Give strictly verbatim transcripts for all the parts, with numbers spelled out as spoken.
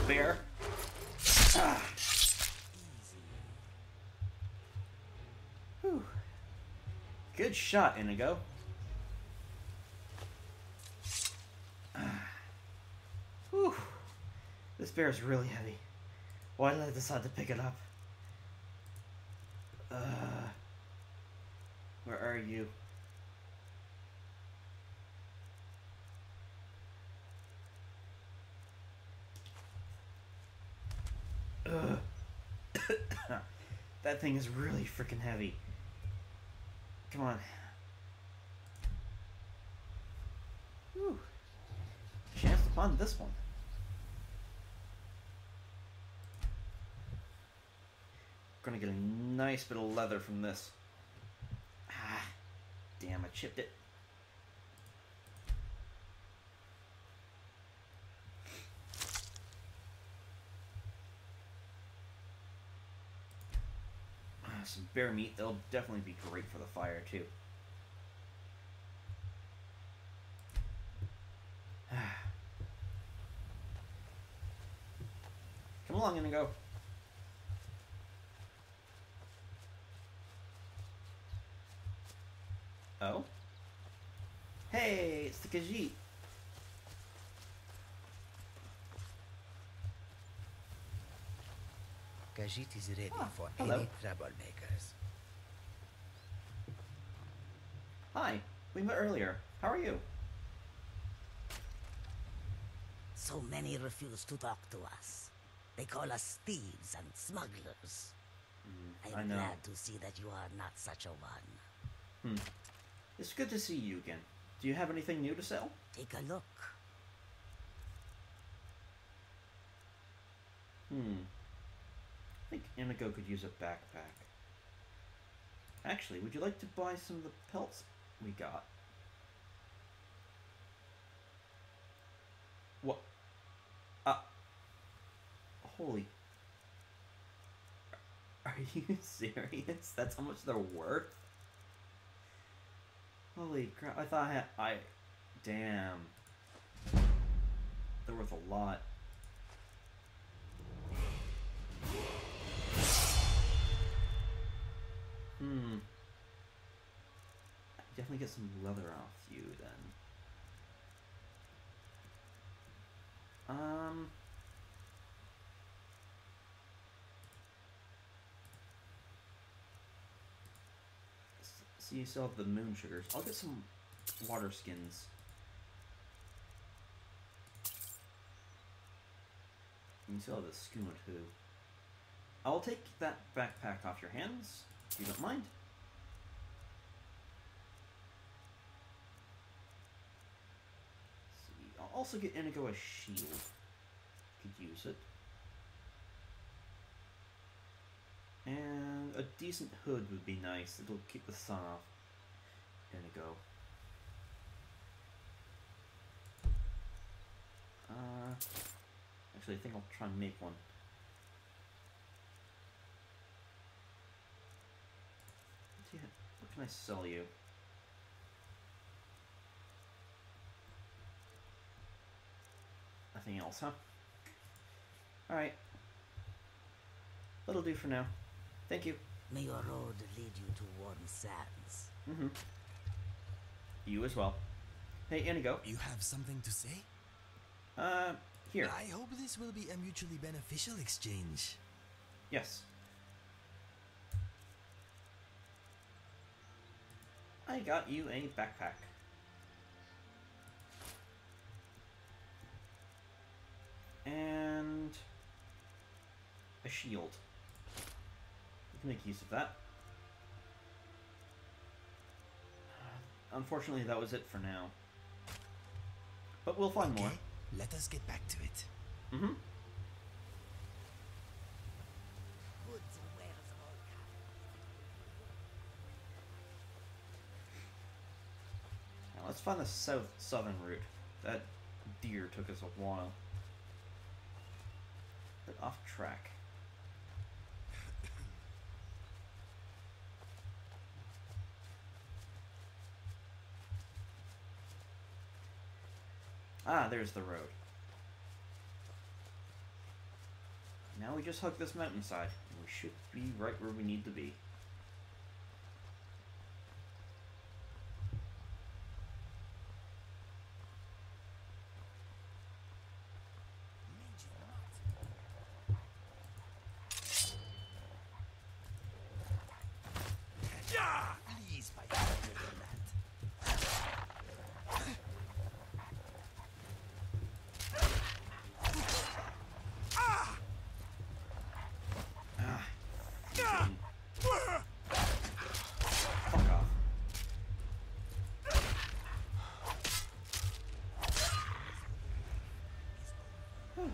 bear. Ah. Whew. Good shot, Inigo. Ah. Whew. This bear is really heavy. Why did I decide to pick it up? Uh, where are you? Ugh. That thing is really freaking heavy. Come on. Whew. Chance to find this one. Gonna get a nice bit of leather from this. Ah, damn, I chipped it. Ah, some bear meat, they'll definitely be great for the fire too. Come along, Inigo. Oh? Hey, it's the Khajiit. Khajiit is ready Ah, for hello. any troublemakers. Hi, we met earlier. How are you? So many refuse to talk to us. They call us thieves and smugglers. Mm, I'm I know. glad to see that you are not such a one. Hmm. It's good to see you again. Do you have anything new to sell? Take a look. Hmm. I think Inigo could use a backpack. Actually, would you like to buy some of the pelts we got? What? Uh. Holy. Are you serious? That's how much they're worth? Holy crap, I thought I had. I. Damn. They're worth a lot. Hmm. I definitely get some leather off you then. Um. So you still have the moon sugars. I'll get some water skins. And you still have the schooner too. I'll take that backpack off your hands, if you don't mind. Let's see. I'll also get Inigo a shield. Could use it. And a decent hood would be nice. It'll keep the sun off Inigo. Uh, actually, I think I'll try and make one. What do you have? What can I sell you? Nothing else, huh? Alright. That'll do for now. Thank you. May your road lead you to warm sands. Mm-hmm. You as well. Hey, Inigo. You have something to say? Uh, here. I hope this will be a mutually beneficial exchange. Yes. I got you a backpack. And a shield. We can make use of that. Unfortunately, that was it for now. But we'll find Okay, more. let us get back to it. Mm-hmm. Goods and wares of all kinds. Now let's find the south southern route. That deer took us a while. But off track. Ah, there's the road. we just hug this mountainside. We should be right where we need to be. Please, my friend, that. Ah, fucking- Fuck off. Whew.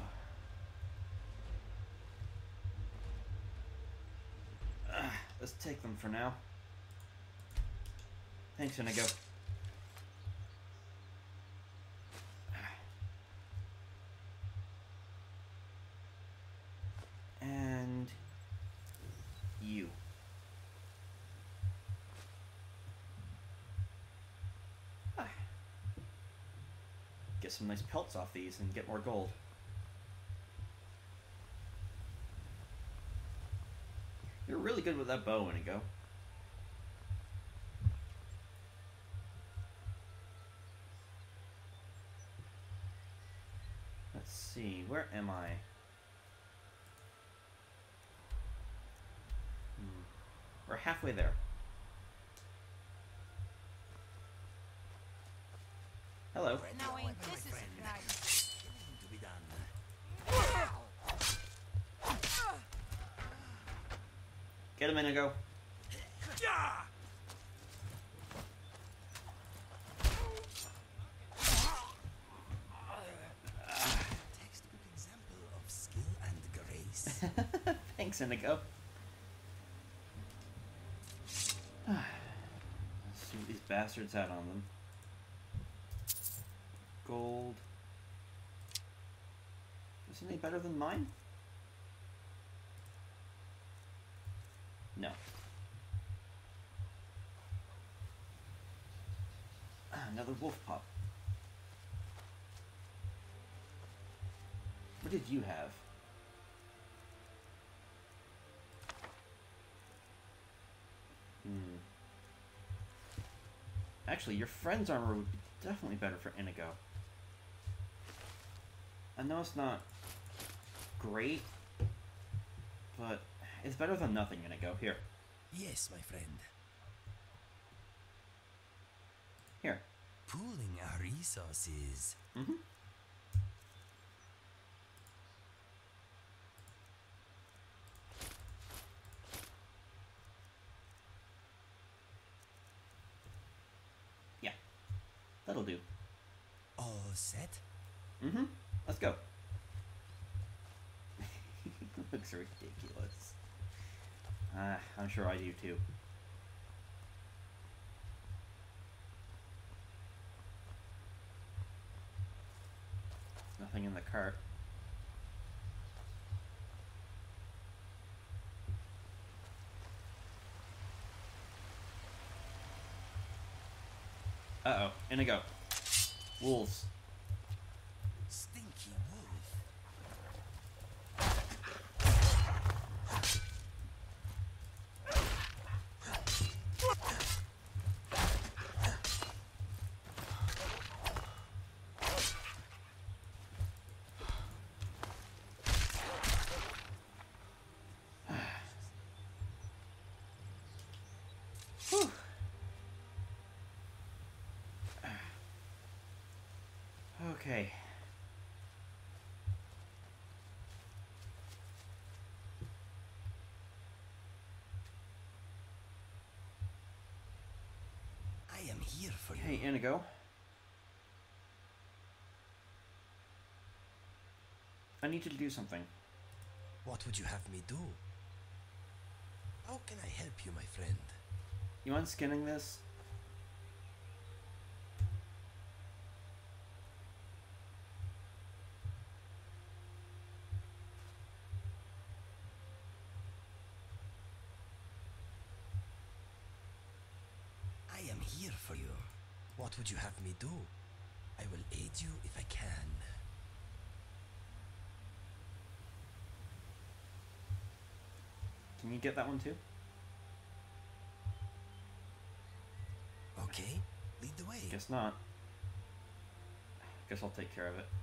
Ah, let's take them for now. Thanks, Inigo. And you. Ah. Get some nice pelts off these and get more gold. You're really good with that bow, Inigo. Let's see, where am I? Hmm. We're halfway there. Hello. Now ain't this a surprise? To be done. Get him, Inigo. Textbook example of skill and grace. Thanks, Inigo. Let's see what these bastards had on them. Gold. Isn't any better than mine? No. Ah, another wolf pup. What did you have? Hmm. Actually, your friend's armor would be definitely better for Inigo. I know it's not great, but it's better than nothing, Inigo. Here. Yes, my friend. Here. Pooling our resources. Mm-hmm. Yeah. That'll do. All set? Mm-hmm. Let's go. Looks ridiculous. Ah, I'm sure I do too. Nothing in the cart. Uh-oh. Inigo. Wolves. Stinky wolf. Whew. Okay. I am here for Hey, you. Inigo. I need you to do something. What would you have me do? How can I help you, my friend? You mind skinning this? I am here for you. What would you have me do? I will aid you if I can. you get that one too? Okay, lead the way. Guess not. Guess I'll take care of it.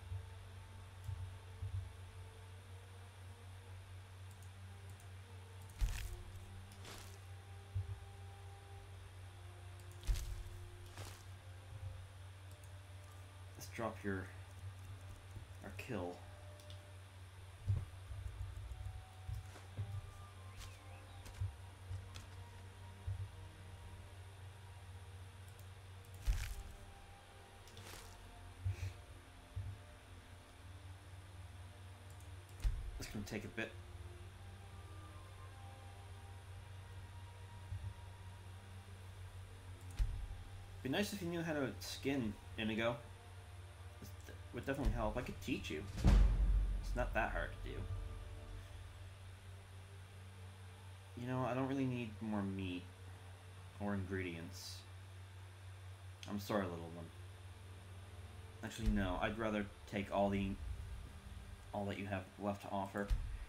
Let's drop your our kill. It's gonna take a bit. Be nice if you knew how to skin Inigo. It would definitely help. I could teach you. It's not that hard to do. You know, I don't really need more meat or ingredients. I'm sorry, little one. Actually, no. I'd rather take all the all that you have left to offer.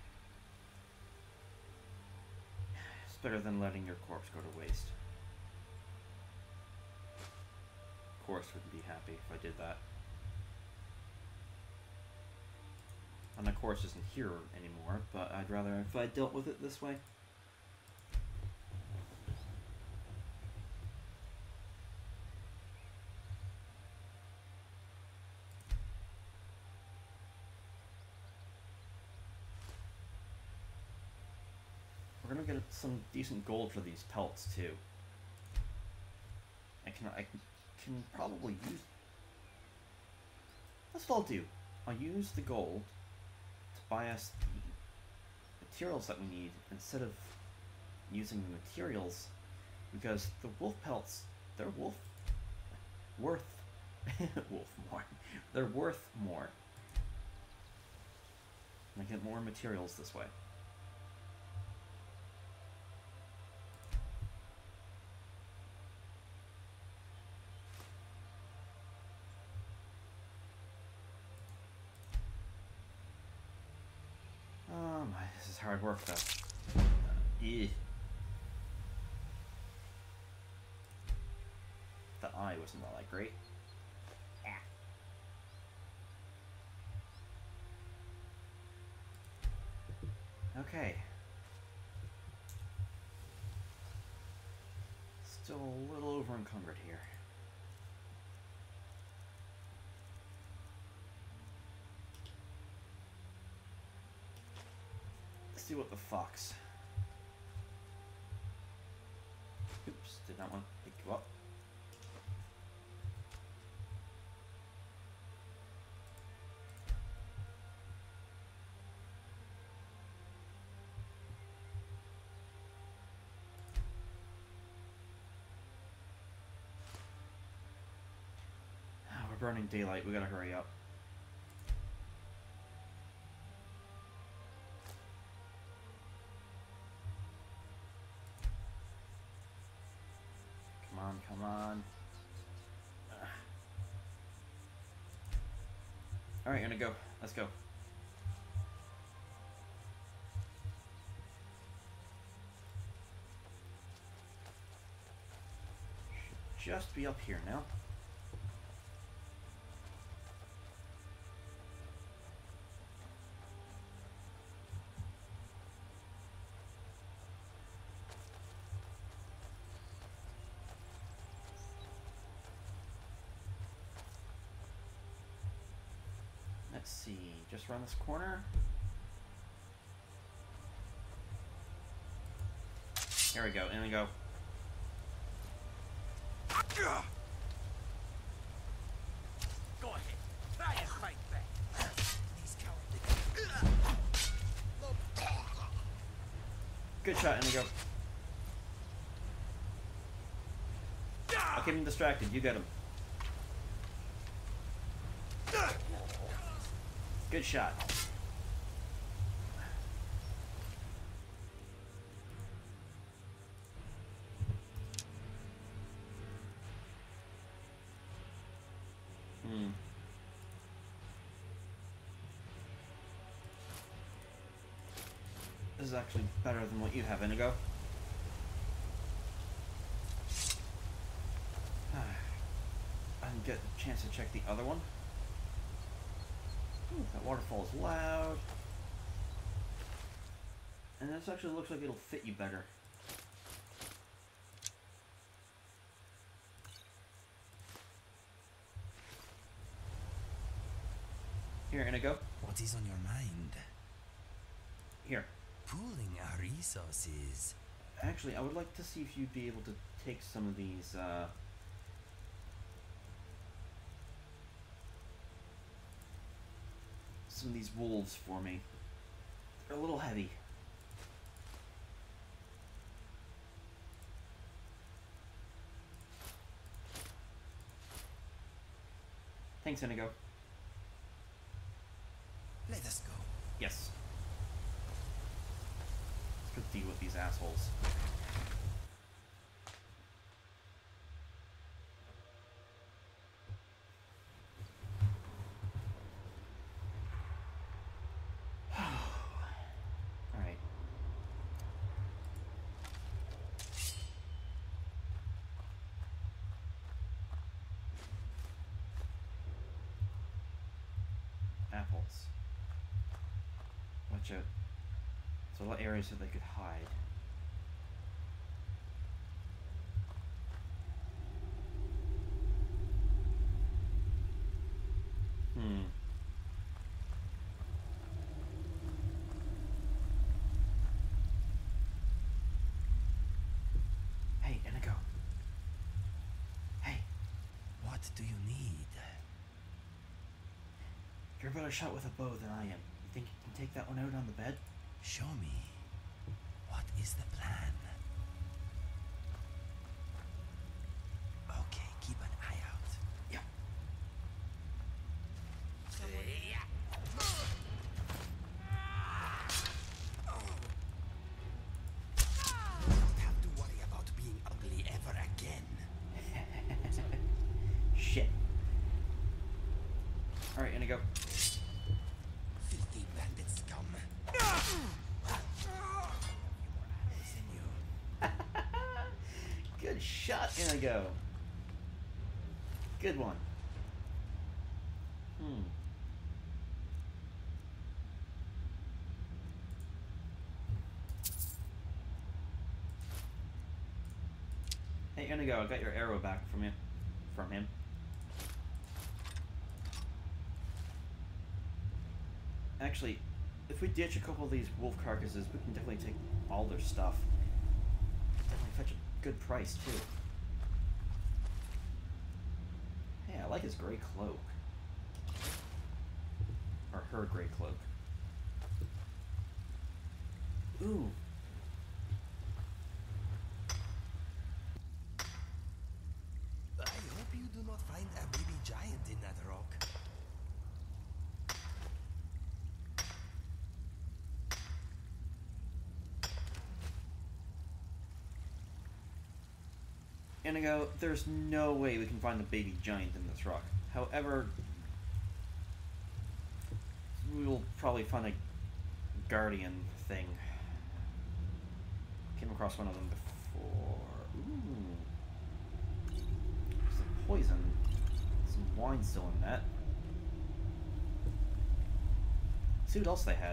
It's better than letting your corpse go to waste. Of course, wouldn't be happy if I did that. And the course isn't here anymore, but I'd rather if I dealt with it this way. We're gonna get some decent gold for these pelts too. I can I can, can probably use. That's what I'll do. I'll use the gold to buy us the materials that we need instead of using the materials, because the wolf pelts, they're wolf worth wolf more. They're worth more. And I get more materials this way. Oh my, this is hard work though. Uh, yeah. The eye wasn't all that great. Okay. Still a little over encumbered here. Let's see what the fox. Oops, did not want to pick you up. We're burning daylight, we gotta hurry up. Come on, come on. Ugh. Alright, gonna go. Let's go. Should just be up here now. Let's see, just around this corner. Here we go, in we go. Go ahead. Try and fight back. These cowardly. Good shot, Inigo. I'll keep him distracted, you get him. Good shot. Hmm. This is actually better than what you have, Inigo. I didn't get a chance to check the other one. Ooh, that waterfall is loud. And this actually looks like it'll fit you better. Here, Inigo. What is on your mind? Here. Pooling our resources. Actually, I would like to see if you'd be able to take some of these, uh... some of these wolves for me. They're a little heavy. Thanks, Inigo. Let us go. Yes. Let's go deal with these assholes. Alright. Apples. Watch out. There's a lot of areas that they could hide. Hmm. Hey, Inigo. Hey. What do you need? You're a better shot with a bow than I am. You think you can take that one out on the bed? Show me. What is the plan? Okay, keep an eye out. Yeah. Don't have to worry about being ugly ever again. Shit. Alright, Inigo. Filthy bandits come. Good shot, Inigo. Good one. Hmm. Hey, Inigo, I got your arrow back from you, from him. Actually, if we ditch a couple of these wolf carcasses, we can definitely take all their stuff. Definitely fetch a good price, too. Hey, I like his gray cloak. Or her gray cloak. Ooh. I hope you do not find a baby giant in that rock. Inigo, there's no way we can find the baby giant in this rock. However, we will probably find a guardian thing. Came across one of them before. Ooh. Some poison. Some wine still in that. See what else they had.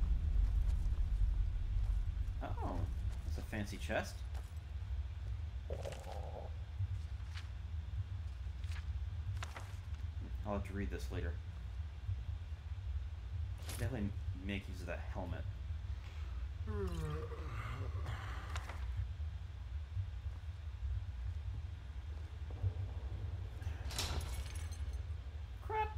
Oh, that's a fancy chest. I'll have to read this later. Definitely make use of that helmet. Crap!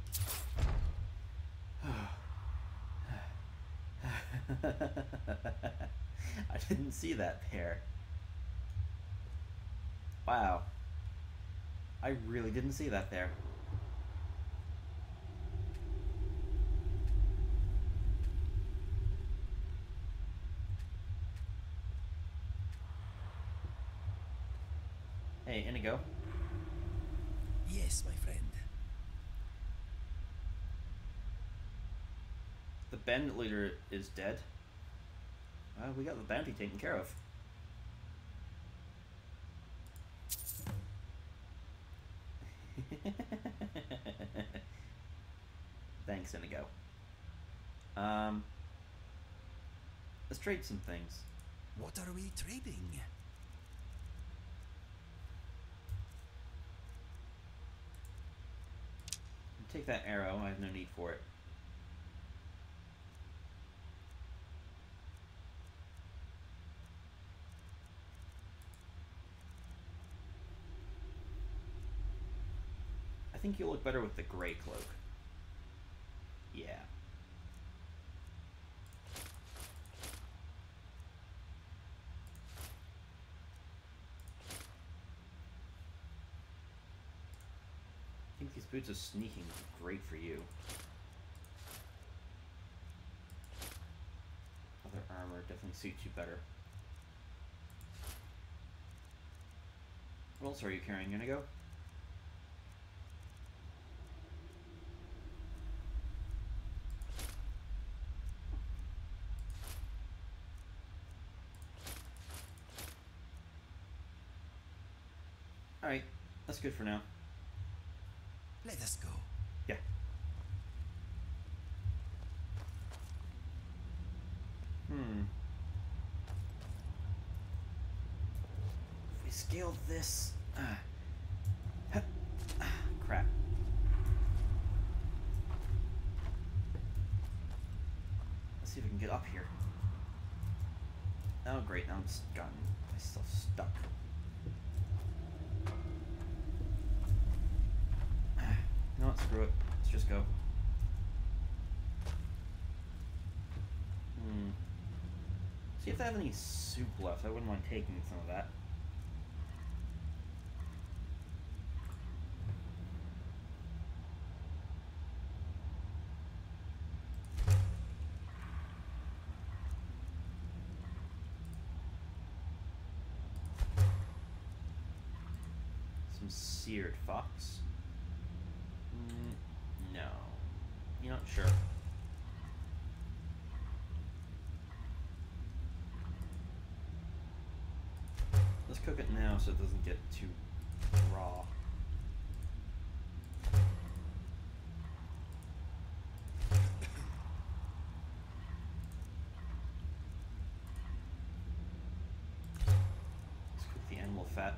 I didn't see that there. Wow. I really didn't see that there. Hey, Inigo. Yes, my friend. The bandit leader is dead. Uh, we got the bounty taken care of. Thanks, Inigo. Um, let's trade some things. What are we trading? Take that arrow, I have no need for it. I think you'll look better with the gray cloak. Yeah. I think these boots of sneaking are great for you. Other armor definitely suits you better. What else are you carrying, Inigo? Alright, that's good for now. Let us go. Yeah. Hmm. If we scaled this... Uh, huh, ah, crap. Let's see if we can get up here. Oh great, now I'm just gotten myself stuck. You know what, screw it. Let's just go. Hmm. See if they have any soup left. I wouldn't mind taking some of that. Some seared fox. Mm, no. You're not sure. Let's cook it now so it doesn't get too raw. Let's cook the animal fat.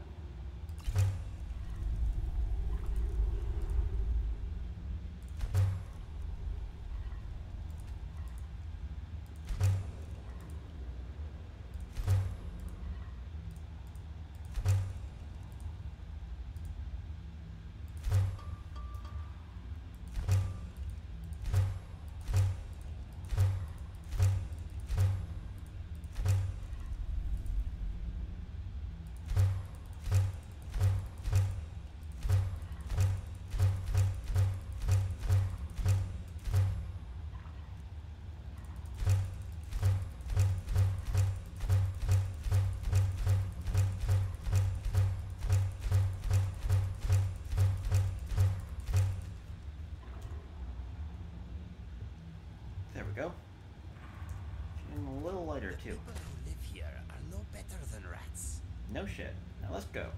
There we go. Feeling a little lighter The too. people who live here are no better than rats. No shit. Now let's go.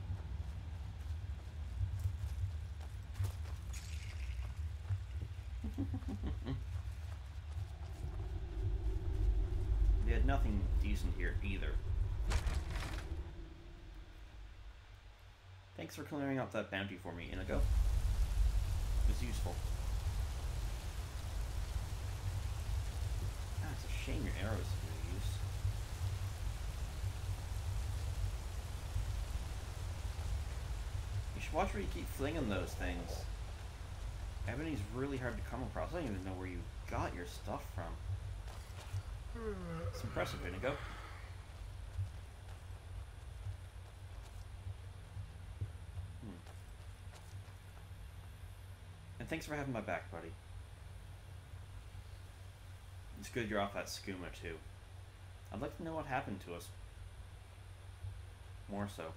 They had nothing decent here either. Thanks for clearing up that bounty for me, Inigo. It was useful. Ah, it's a shame your arrows are no use. You should watch where you keep flinging those things. Ebony's really hard to come across. I don't even know where you got your stuff from. It's impressive, Inigo. Hmm. And thanks for having my back, buddy. It's good you're off that skooma, too. I'd like to know what happened to us. More so.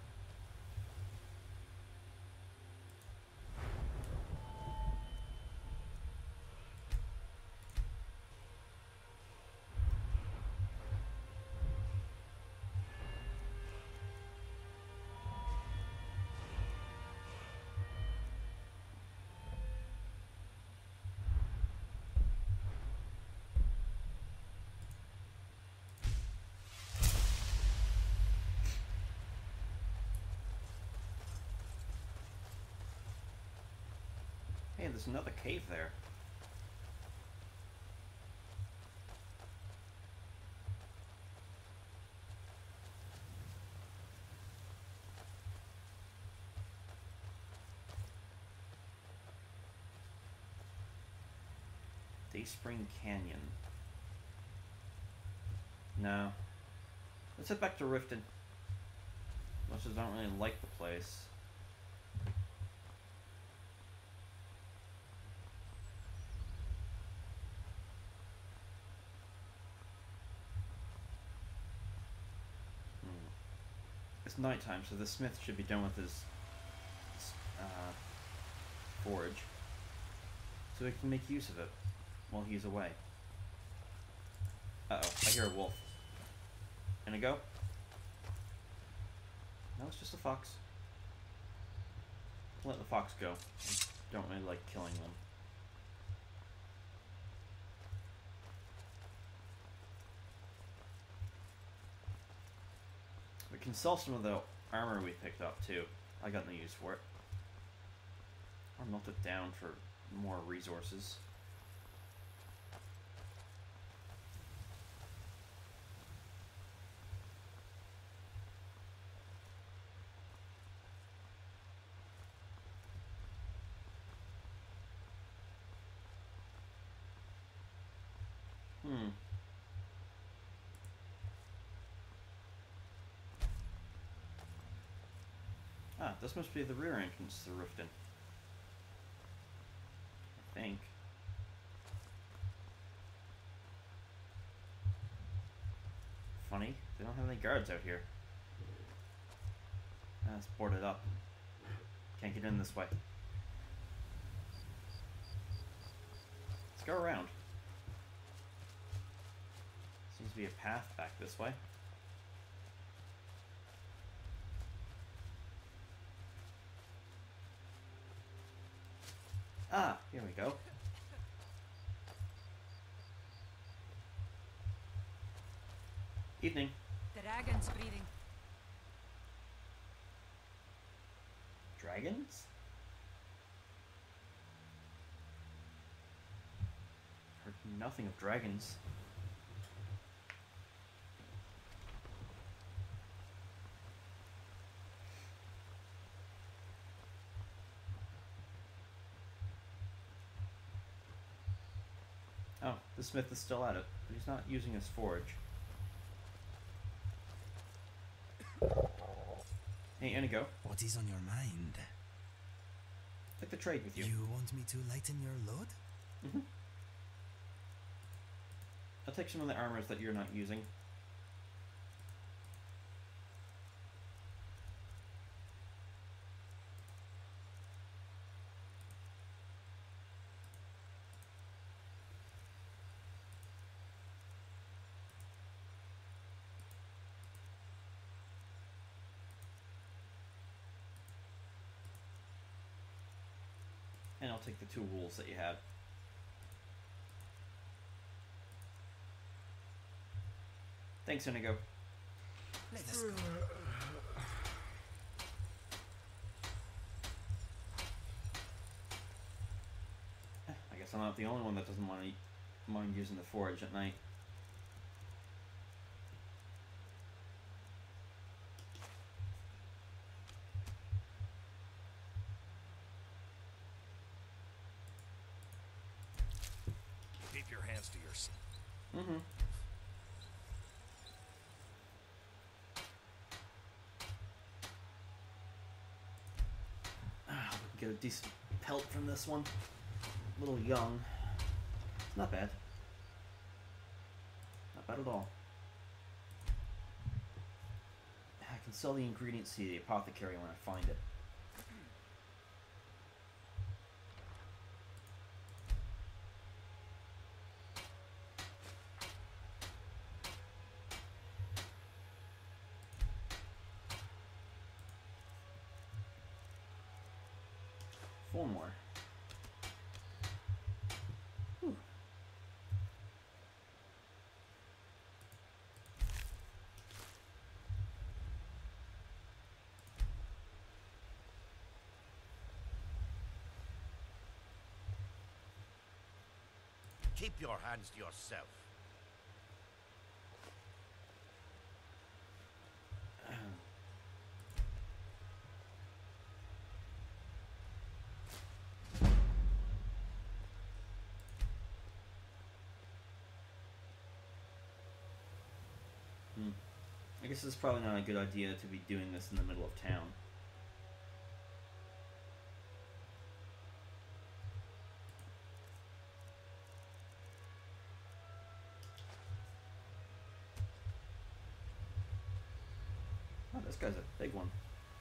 Hey, there's another cave there. Dayspring Canyon. No. Let's head back to Riften. Much as I don't really like the place. Hmm. It's nighttime, so the smith should be done with his uh, forge. So we can make use of it while he's away. Uh-oh, I hear a wolf. Gonna go? No, it's just a fox. Let the fox go. I don't really like killing them. We can sell some of the armor we picked up too. I got no use for it. Or melt it down for more resources. Hmm. Ah, this must be the rear entrance to Riften. I think. Funny, they don't have any guards out here. Ah, it's boarded up. Can't get in this way. Let's go around. Seems to be a path back this way. Ah, here we go. Evening. Dragon's breeding. Dragons? Heard nothing of dragons. Oh, the smith is still at it, but he's not using his forge. Hey, Inigo. What is on your mind? I'd like to trade with you. You want me to lighten your load? Mm-hmm. I'll take some of the armors that you're not using. And I'll take the two wools that you have. Thanks, Inigo. Let us go. I guess I'm not the only one that doesn't want to mind using the forge at night. Keep your hands to yourself. Mm-hmm. Ah, we can get a decent pelt from this one. A little young. Not bad. Not bad at all. I can sell the ingredients to the apothecary when I find it. Four more. Whew. Keep your hands to yourself. Hmm. I guess it's probably not a good idea to be doing this in the middle of town. Oh, this guy's a big one.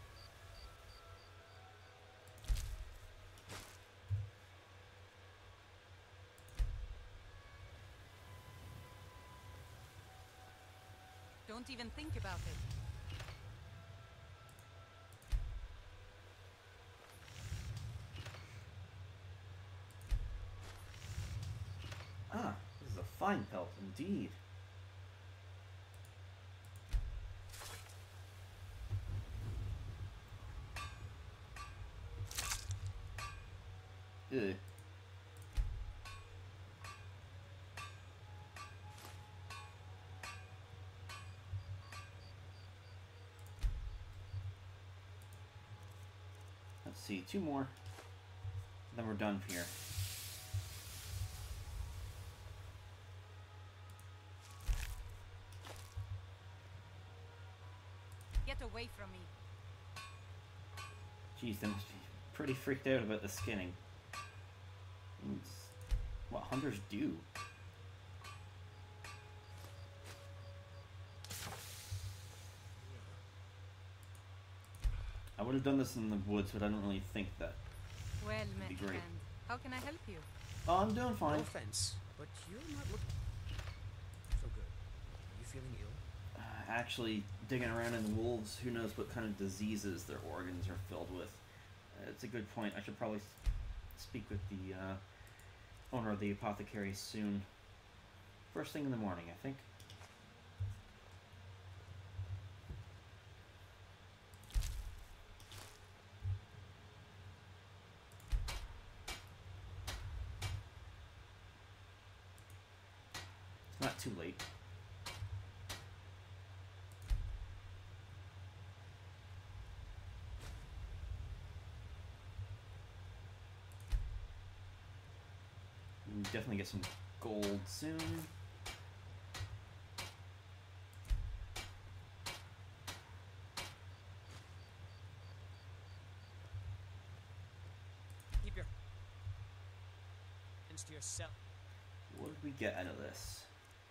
Don't even think about it. Ah, this is a fine pelt indeed. Ugh. Let's see, two more. Then we're done here. Get away from me. Jeez, they must be pretty freaked out about the skinning. It's what hunters do. I would have done this in the woods, but I don't really think that. Well, That'd be my great. friend, how can I help you? Oh, I'm doing No fine. offense, but you're not looking so good. Are you feeling ill? Uh, actually, digging around in the wolves, who knows what kind of diseases their organs are filled with. Uh, it's a good point. I should probably s- speak with the uh, owner of the apothecary soon. First thing in the morning, I think. It's not too late. We can definitely get some gold soon. Keep your hands to yourself. What did we get out of this?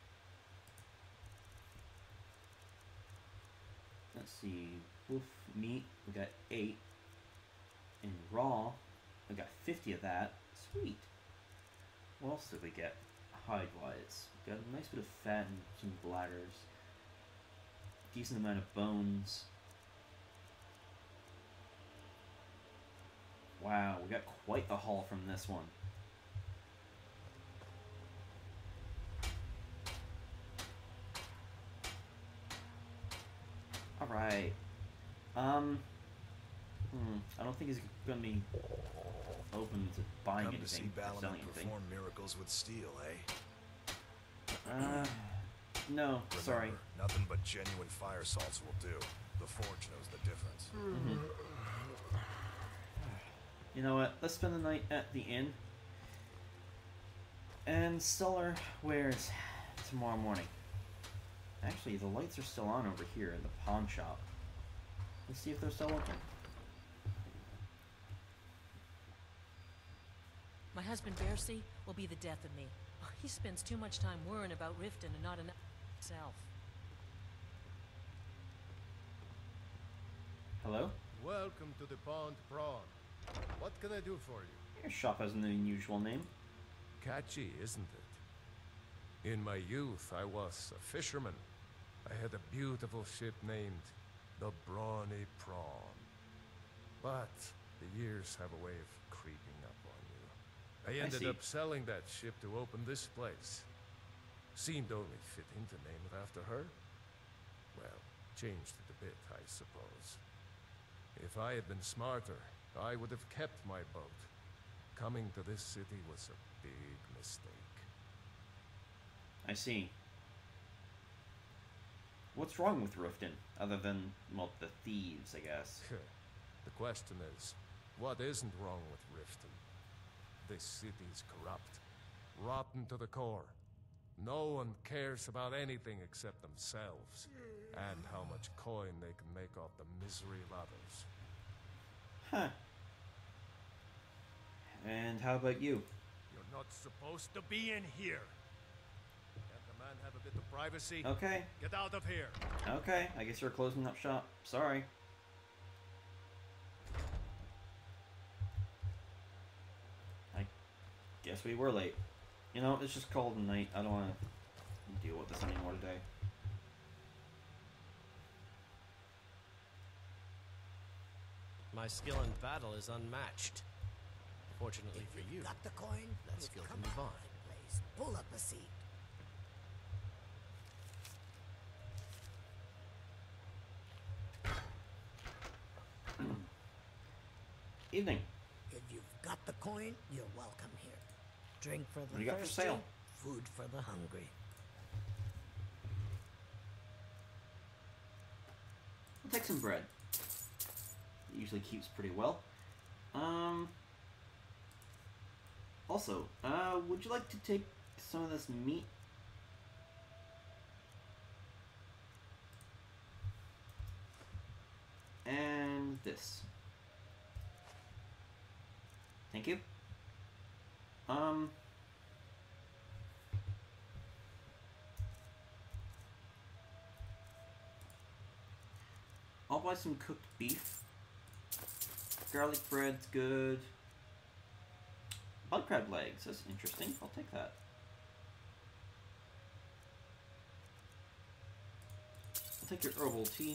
Let's see. Wolf meat, we got eight. In raw, we got fifty of that. Sweet. What else did we get? Hide-wise. We got a nice bit of fat and some bladders. Decent amount of bones. Wow, we got quite the haul from this one. Alright. Um. Hmm. I don't think he's gonna be open to buying Come anything, to see or Balamut selling anything. perform miracles with steel, eh? Uh, no, Remember, sorry. nothing but genuine fire salts will do. The forge knows the difference. Mm-hmm. You know what? Let's spend the night at the inn and sell our wares tomorrow morning. Actually, the lights are still on over here in the pawn shop. Let's see if they're still open. My husband Bercy will be the death of me. He spends too much time worrying about Riften and not enough himself. Hello? Welcome to the Pond Prawn. What can I do for you? Your shop has an unusual name. Catchy, isn't it? In my youth, I was a fisherman. I had a beautiful ship named the Brawny Prawn. But the years have a way of creeping up on you. I I ended see. up selling that ship to open this place. Seemed only fitting to name it after her. Well, changed it a bit, I suppose. If I had been smarter, I would have kept my boat. Coming to this city was a big mistake. I see. What's wrong with Riften, other than, well, the thieves, I guess? The question is, what isn't wrong with Riften? This city's corrupt, rotten to the core. No one cares about anything except themselves, and how much coin they can make off the misery of others. Huh. And how about you? You're not supposed to be in here. Can't the man have a bit of privacy? Okay. Get out of here. Okay, I guess you're closing up shop. Sorry. I guess we were late. You know, it's just cold and night. I don't want to deal with this anymore today. My skill in battle is unmatched. Fortunately for you, Got the coin? that skill Come can move on. Please, pull up a seat. Evening. If you've got the coin, you're welcome here. Drink for the What do you got for thirsty, sale? food for the hungry. I'll take some bread. It usually keeps pretty well. Um. Also, uh, would you like to take some of this meat? And this. Thank you. Um. I'll buy some cooked beef. Garlic bread's good. Bug crab legs, that's interesting. I'll take that. I'll take your herbal tea.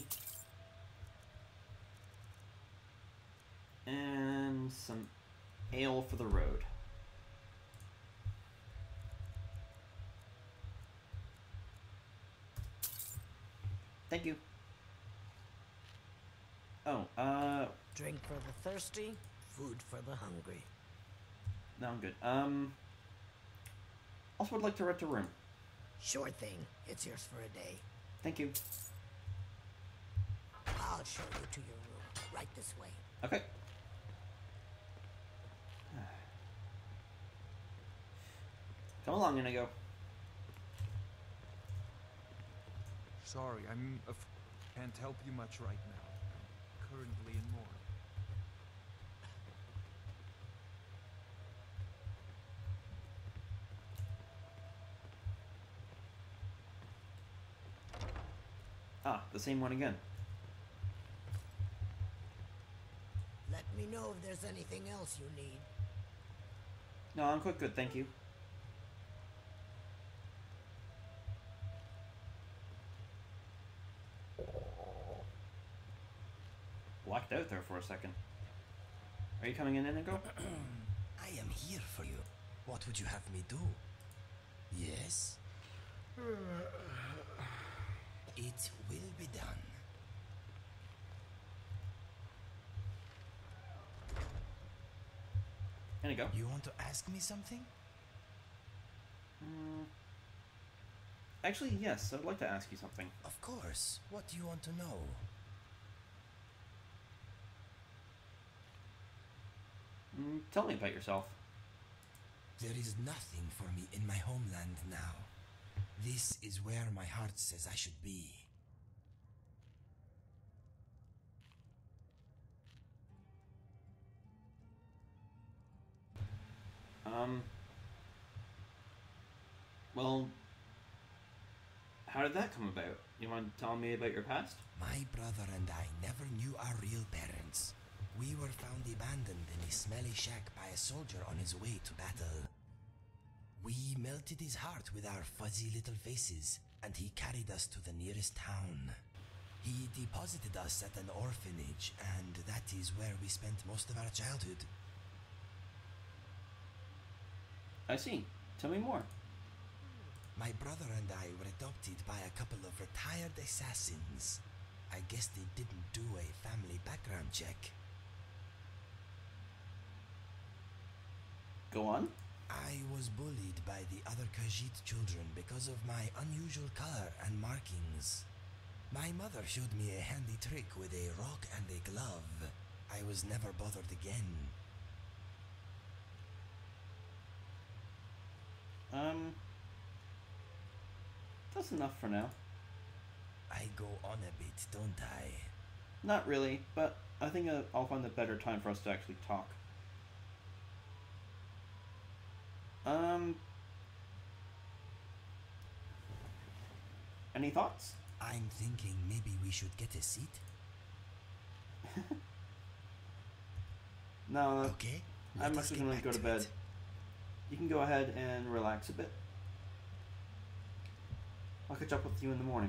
And some ale for the road. Thank you. Oh, uh... Drink for the thirsty, food for the hungry. No, I'm good. Um... Also would like to rent a room. Sure thing. It's yours for a day. Thank you. I'll show you to your room. Right this way. Okay. Come along, Inigo. Sorry, I'm af can't help you much right now. I'm currently in mourning. Ah, the same one again. Let me know if there's anything else you need. No, I'm quite good, thank you. Blacked out there for a second. Are you coming in, Inigo? I am here for you. What would you have me do? Yes? It will be done. Inigo? You want to ask me something? Mm. Actually, yes, I'd like to ask you something. Of course. What do you want to know? Mm, tell me about yourself. There is nothing for me in my homeland now. This is where my heart says I should be. Um... Well... How did that come about? You want to tell me about your past? My brother and I never knew our real parents. We were found abandoned in a smelly shack by a soldier on his way to battle. We melted his heart with our fuzzy little faces, and he carried us to the nearest town. He deposited us at an orphanage, and that is where we spent most of our childhood. I see. Tell me more. My brother and I were adopted by a couple of retired assassins. I guess they didn't do a family background check. Go on. I was bullied by the other Khajiit children because of my unusual color and markings. My mother showed me a handy trick with a rock and a glove. I was never bothered again. Um, that's enough for now. I go on a bit, don't I? Not really, but I think uh, I'll find a better time for us to actually talk. Um, any thoughts? I'm thinking maybe we should get a seat. No, Okay. let I'm us actually get going to back go to bed. it. You can go ahead and relax a bit. I'll catch up with you in the morning.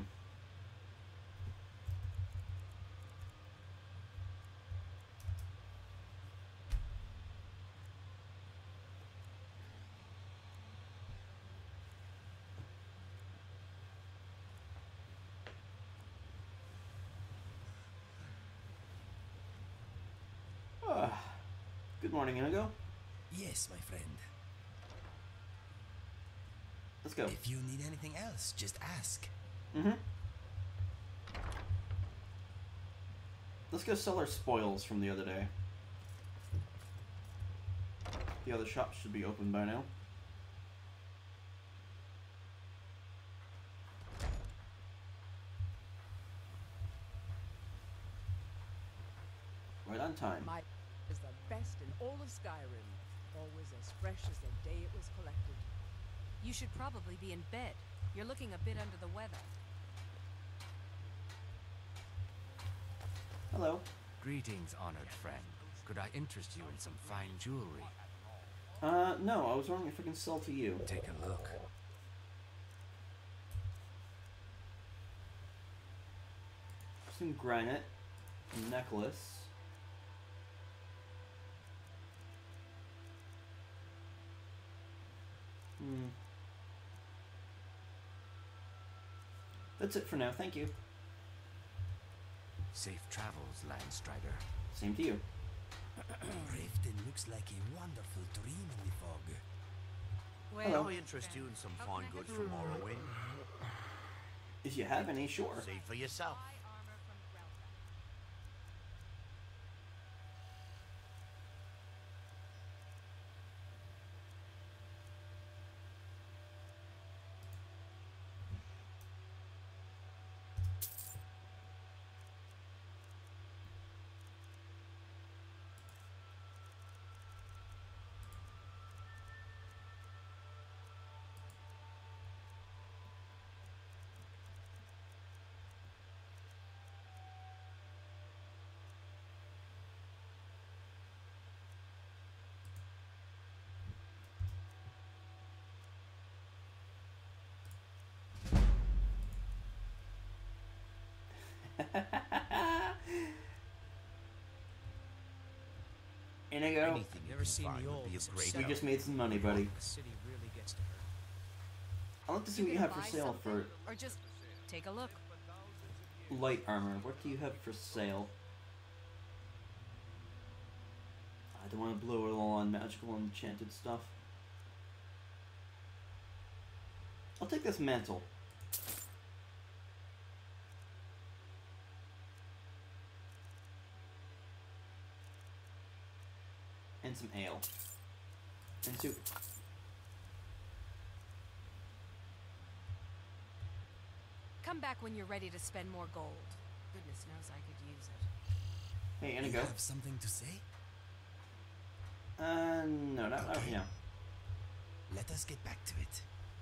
Ah, good morning, Inigo. Yes, my friend. Let's go. If you need anything else, just ask. Mm-hmm. Let's go sell our spoils from the other day. The other shops should be open by now. Right on time. My is the best in all of Skyrim. Always as fresh as the day it was collected. You should probably be in bed. You're looking a bit under the weather. Hello. Greetings, honored friend. Could I interest you in some fine jewelry? Uh, no, I was wondering if I can sell to you. Take a look. Some granite, a necklace. Hmm. That's it for now, thank you. Safe travels, Landstrider. Same to you. Riften looks like a wonderful dream in the fog. Well, Hello. May I interest you in some How fine can I goods help from Morrowind? If you have any, sure. See for yourself. buy armor from Grelka. Inigo, Anything you Never can seen find the would be olds a great we help. just made some money, buddy. The city really gets to her. I'd like to see You what you gonna have for buy sale something? for Or just take a look. light armor. What do you have for sale? I don't want to blow it all on magical and enchanted stuff. I'll take this mantle. And some ale. And soup. Come back when you're ready to spend more gold. Goodness knows I could use it. Hey, You Inigo. have something to say? Uh, no, not, not Okay. now. Let us get back to it.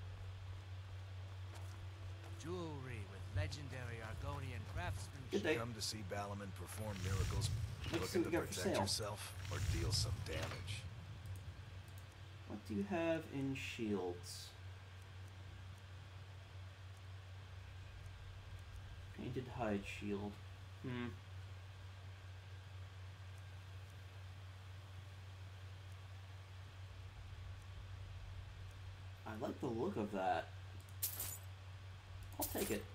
Jewelry with legendary Argonian craftsmanship. Good day. Come to see Balaman perform miracles, Let's see looking what to we got for protect sale. yourself, or deal some damage. What do you have in shields? Painted hide shield. Hmm. I like the look of that. I'll take it.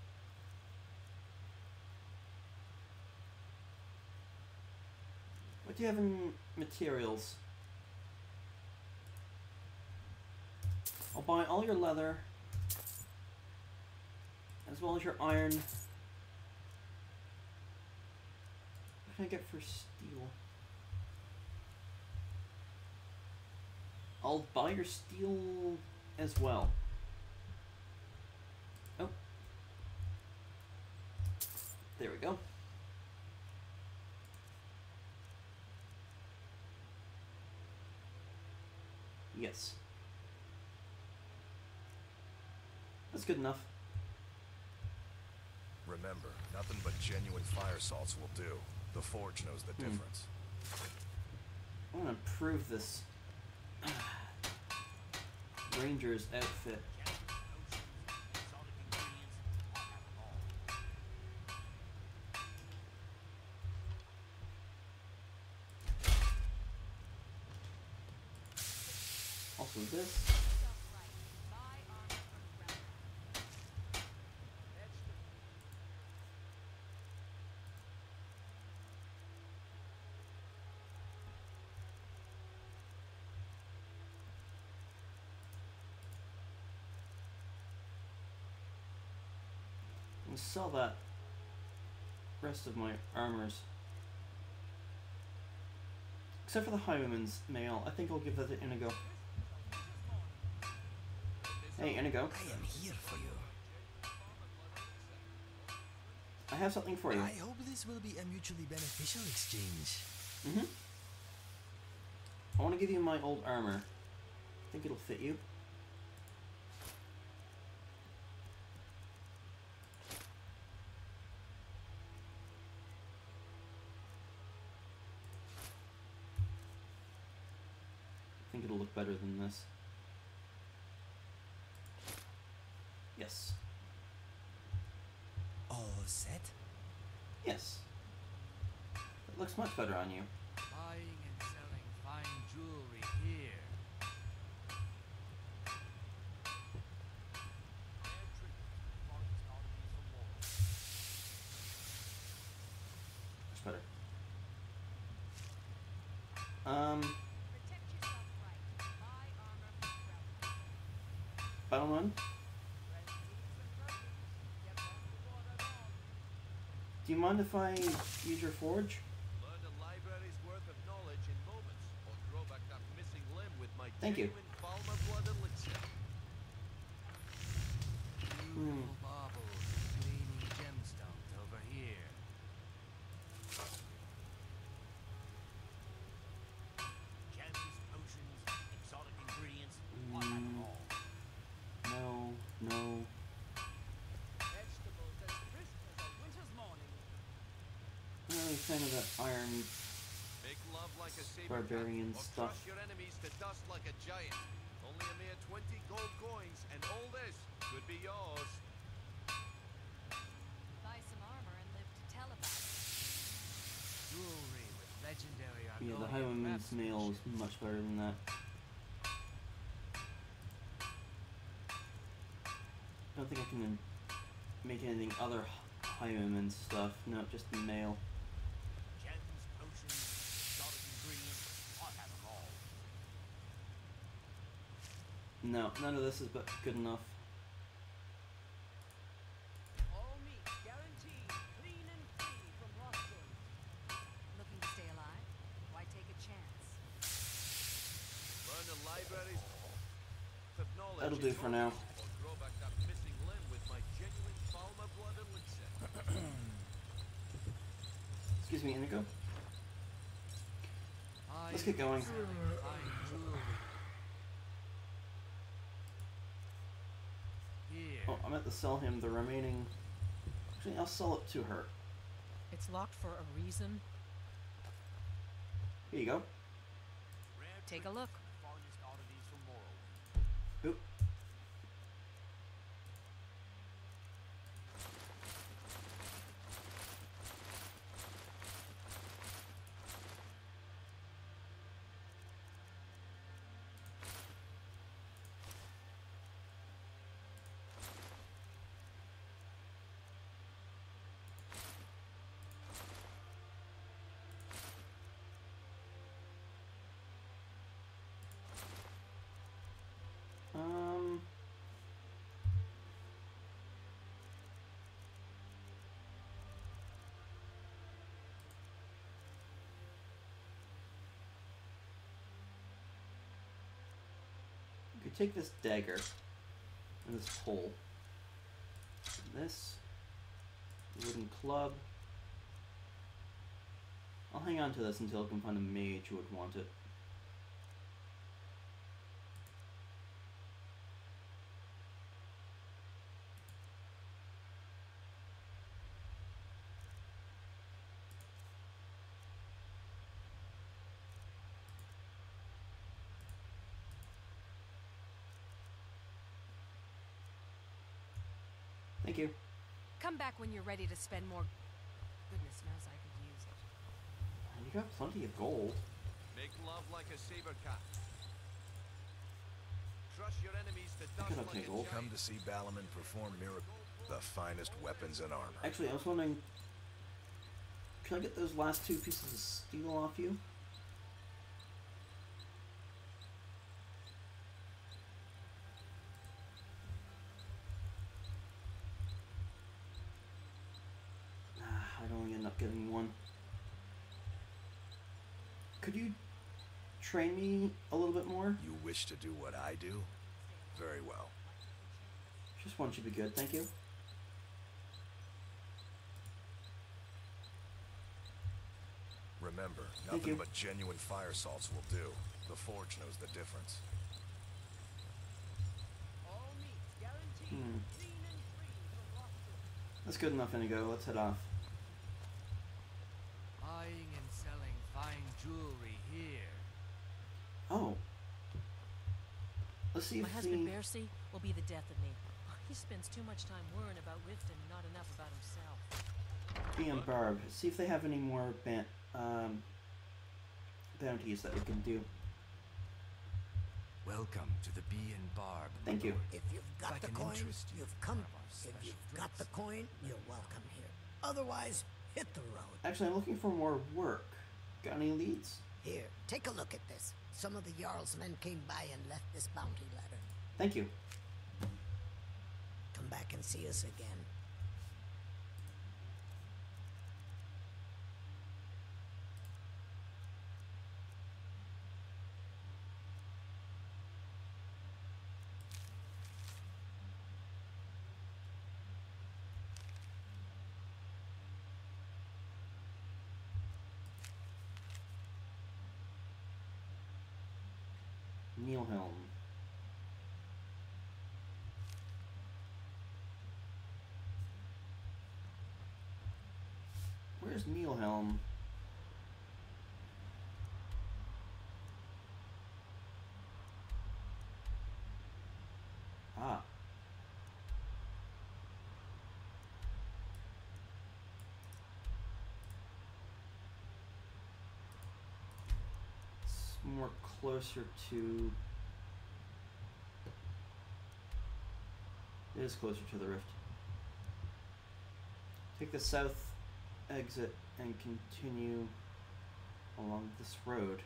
What What do you have in materials? I'll buy all your leather, as well as your iron. What can I get for steel? I'll buy your steel as well. Oh. There we go. Yes. That's good enough. Remember, nothing but genuine fire salts will do. The forge knows the Hmm. difference. I want to improve this Ranger's outfit. Also this. And sell that rest of my armors. Except for the Highwayman's mail, I think I'll give that to Inigo. Hey, Inigo. I am here for you. I have something for you. I hope this will be a mutually beneficial exchange. Mm-hmm. I want to give you my old armor. I think it'll fit you. I think it'll look better than this. Yes. All set? Yes. It looks much better on you. Buying and selling fine jewelry here. Much better. Um. Battle one. Do you mind if I use your forge? Learn a library's worth of knowledge in moments, or grow back that missing limb with my Thank you. genuine Falmer blood elixir. Beautiful baubles, gleaming gemstones over here. Gems, potions, exotic ingredients, what have Mm, all. no, no. Vegetables as crisp as a winter's morning. I'm not really a fan of that iron. Make love like a saber Barbarian cat, or stuff. crush your enemies to dust like a giant. Only a mere twenty gold coins, and all this could be yours. Buy some armor and live to tell about it. Jewelry with legendary Yeah, the Argonian Highwayman's mail is craftsmanship. much better than that. I don't think I can make anything other Highwayman stuff. No, just the mail. Gems, potions, exotic ingredients, what have them all. No, none of this is but good enough. All meat guaranteed, clean and free from rusting. Looking to stay alive? Why take a chance? Learn a library's worth of knowledge That'll in do for now. moments, or grow back that missing limb with my genuine Falmer blood elixir. Excuse me, Inigo. Buying Let's get going. and selling fine jewelry. Here. Oh, I meant to sell him the remaining. Actually, I'll sell it to her. It's locked for a reason. Here you go. Rare Take a look. finest oddities from Morrowind. Oop. take this dagger and this pole, and this wooden club. I'll hang on to this until I can find a mage who would want it. Thank you. Come back when you're ready to spend more. Goodness knows I could use it. You got plenty of gold. Make love like a saber cat. Crush your enemies to I dust got like okay a gold. Come to see Balaman perform miracles. The finest weapons and armor. Actually, I was wondering, can I get those last two pieces of steel off you? Ah, I'd only end up getting one. Could you train me a little bit more? You wish to do what I do? Very well. Just one should be good, thank you. Remember, Thank nothing you. but genuine fire salts will do. The forge knows the difference. All meats guaranteed Hmm. clean and free from rot. That's good enough, Inigo. Let's head off. Buying and selling fine jewelry here. Oh. Let's see My if husband the... Bercy will be the death of me. He spends too much time worrying about Riften and not enough about himself. Bee and Barb. See if they have any more ban um, bounties that we can do. Welcome to the Bee and Barb. Thank you. If you've got If I the can coin, interest you you've in come. one of our If special you've got drinks. the coin, you're welcome here. Otherwise, hit the road. Actually, I'm looking for more work. Got any leads? Here, take a look at this. Some of the Jarl's men came by and left this bounty letter. Thank you. Come back and see us again. Nilhelm. Where's Nilhelm? Ah. It's more closer to... It is closer to the rift. Take the south exit and continue along this road.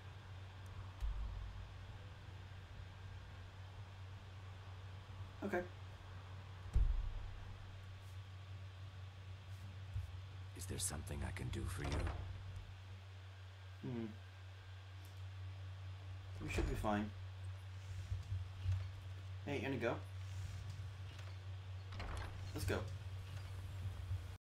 Okay. Is there something I can do for you? Hmm. We should be fine. Hey, Inigo. Let's go.